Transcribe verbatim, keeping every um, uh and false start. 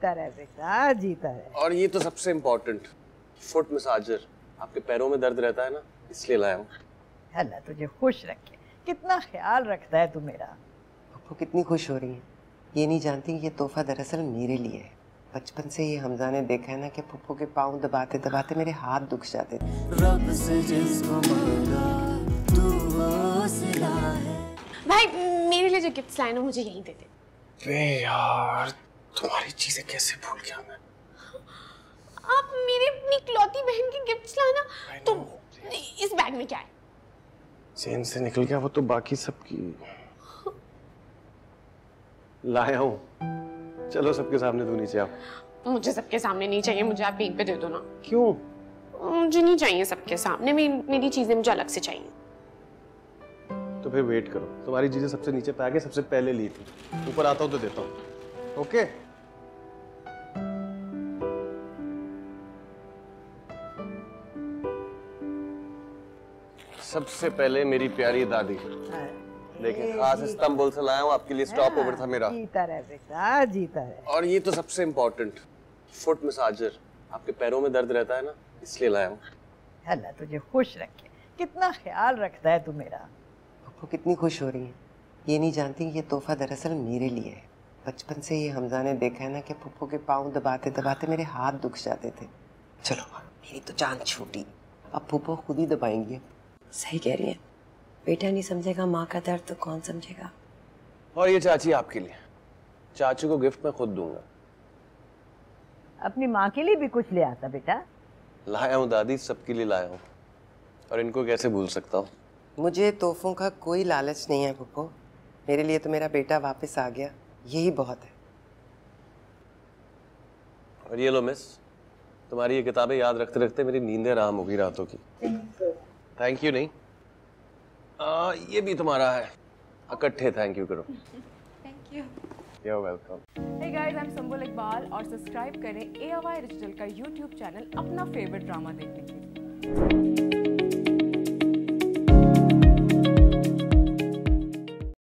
जीता रहे बेटा, जीता रहे। और ये तो सबसे इम्पोर्टेंट, फुट मसाजर। आपके पैरों में दर्द रहता है ना, इसलिए लाया हूँ। अल्लाह तुझे खुश रखे। कितना ख्याल रखता है तू मेरा। पप्पू कितनी खुश हो रही है। ये नहीं जानती ये तोहफा दरअसल मेरे लिए है। बचपन से ये हमजा ने देखा है ना कि पप्पू के पाँव दबाते दबाते मेरे हाथ दुख जाते थे। रब से जिसको मांगा तू हौसला है। भाई मेरे लिए जो गिफ्ट्स लाए ना मुझे यहीं दे दे। बे यार, तुम्हारी चीजें कैसे भूल गया मैं। आप मेरे अपनी इकलौती बहन की गिफ्ट्स लाना। तो इस बैग में क्या है? चेन से निकल गया वो तो, बाकी सबकी लाया हूँ। चलो सबके सामने तू नीचे आओ। मुझे सबके सामने नहीं चाहिए, मुझे आप यहीं पे दे दो ना। क्यों? मुझे नहीं चाहिए सबके सामने, मेरी मेरी चीजें मुझे अलग से चाहिए। तो फिर वेट करो, तुम्हारी चीजें सबसे नीचे पे आके सबसे पहले ली थी। ऊपर आता हूँ तो देता हूँ। ओके? सबसे पहले मेरी प्यारी दादी। देखिए, खास इस्तांबुल से लाया हूँ आपके लिए, स्टॉप ओवर था मेरा। जीता रहे बेटा, जीता रहे। और ये तो सबसे इम्पोर्टेंट, फुट मसाजर। आपके पैरों में दर्द रहता है ना, इसलिए लाया हूँ। अल्लाह तुझे खुश रखे। कितना ख्याल रखता है तू मेरा। पप्पू कितनी खुश हो रही है। ये नहीं जानती ये तोहफा दरअसल मेरे लिए है। बचपन से ये हमजा ने देखा है ना कि पप्पू के पाँव दबाते दबाते मेरे हाथ दुख जाते थे। चलो मेरी तो जान छूटी, अब पप्पू खुद ही दबाएंगी। सही कह रही है, बेटा नहीं समझेगा माँ का दर्द तो कौन समझेगा। और ये चाची आपके लिए, चाचू को गिफ्ट मैं खुद दूंगा। अपनी माँ के लिए भी कुछ ले आता बेटा। लाया हूँ दादी, सबके लिए लाया हूँ। और इनको कैसे भूल सकता हूँ। मुझे तोहफों का कोई लालच नहीं है पप्पू। मेरे लिए तो मेरा बेटा वापस आ गया, यही बहुत है। और ये लो मिस, तुम्हारी ये किताबें याद रखते रखते मेरी नींदें आराम हो गई रातों की। थैंक यू नहीं, आ, ये भी तुम्हारा है, इकट्ठे थैंक यू करो। Thank you. You're welcome. Hey guys, I'm Sambul Iqbal और सब्सक्राइब करें ए आर वाई डिजिटल का यूट्यूब चैनल अपना फेवरेट ड्रामा देखने के लिए।